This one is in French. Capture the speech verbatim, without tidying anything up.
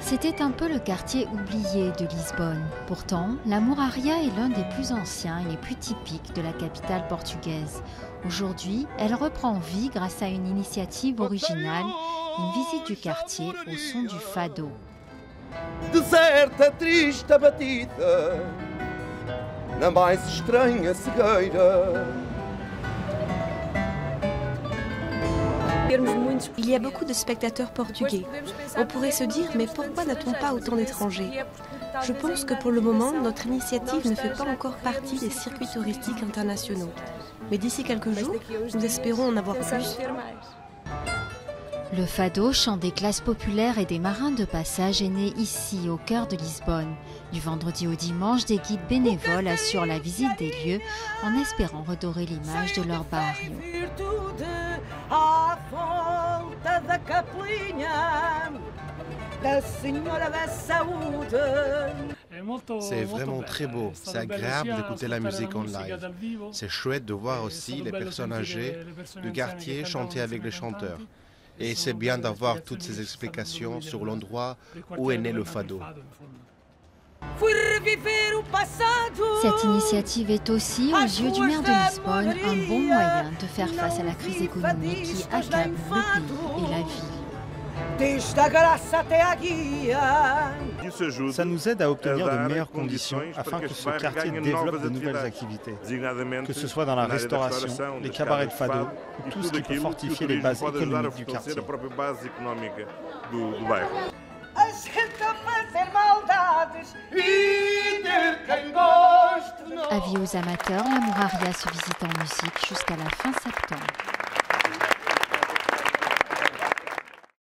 C'était un peu le quartier oublié de Lisbonne. Pourtant, la Mouraria est l'un des plus anciens et les plus typiques de la capitale portugaise. Aujourd'hui, elle reprend vie grâce à une initiative originale, une visite du quartier au son du fado. Deserta, triste, abatida, na mais estranha cegueira. Il y a beaucoup de spectateurs portugais. On pourrait se dire, mais pourquoi n'a-t-on pas autant d'étrangers? Je pense que pour le moment, notre initiative ne fait pas encore partie des circuits touristiques internationaux. Mais d'ici quelques jours, nous espérons en avoir plus. Le fado, chant des classes populaires et des marins de passage, est né ici, au cœur de Lisbonne. Du vendredi au dimanche, des guides bénévoles assurent la visite des lieux en espérant redorer l'image de leur barrio. C'est vraiment très beau, c'est agréable d'écouter la musique en live. C'est chouette de voir aussi les personnes âgées du quartier chanter avec les chanteurs. Et c'est bien d'avoir toutes ces explications sur l'endroit où est né le fado. Cette initiative est aussi, aux yeux du maire de Lisbonne, un bon moyen de faire face à la crise économique qui accable le pays et la ville. Ça nous aide à obtenir de meilleures conditions afin que ce quartier développe de nouvelles activités, que ce soit dans la restauration, les cabarets de fado, ou tout ce qui peut fortifier les bases économiques du quartier. Avis aux amateurs, la Mouraria se visite en musique jusqu'à la fin septembre.